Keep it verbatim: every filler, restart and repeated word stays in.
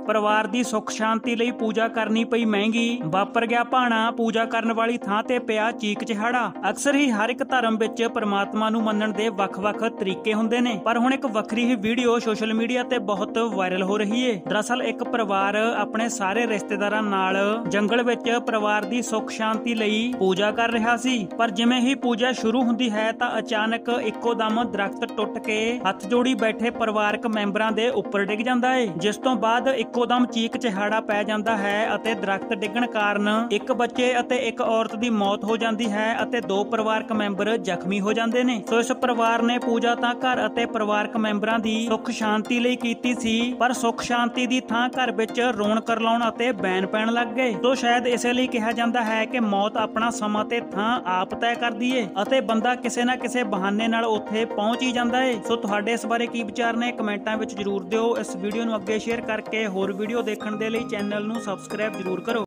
परिवार दी सुख शांति लई पूजा करनी पई महंगी, वापर गया भाणा, पूजा करन वाली थां ते पिया चीक चिहाड़ा। अक्सर ही हर एक धर्म विच परमात्मा नूं मन्नण दे वख-वख तरीके हुंदे ने, पर हुण एक वखरी ही वीडियो सोशल मीडिया ते बहुत वायरल हो रही है। दरअसल एक परिवार अपने सारे रिश्तेदारां नाल जंगल विच परिवार दी सुख शांति लई पूजा कर रहा सी, पर जिवें ही पूजा शुरू हुंदी है तां अचानक इक्को दम दरख्त टुट के हथ जोड़ी बैठे परिवारक मैंबरां दे उपर डिग जांदा है, जिस तों बाद इक्को दम चीक चिहाड़ा पै जांदा है अते दरख्त डिगण कारण एक बच्चे अते एक औरत दी मौत हो जांदी है अते दो परिवारक मैंबर जख्मी हो जांदे ने। सो इस परिवार ने पूजा तां घर अते परिवारक मैंबरां दी सुख शांति लई कीती सी, पर सुख शांति दी थां घर विच रोण करलाउण अते बैन पैण लग गए। तो शायद इसे लई कहा जांदा है कि मौत अपना समां ते थां आप तय करदी है अते बंदा किसे ना किसे बहाने नाल उत्थे पहुंच ही जांदा है। सो तुहाडे इस बारे की विचार ने कमेंटां विच जरूर दिओ। इस वीडियो नूं अगे शेयर करके होर वीडियो देखण दे लई चैनल नूं सबसक्राइब जरूर करो।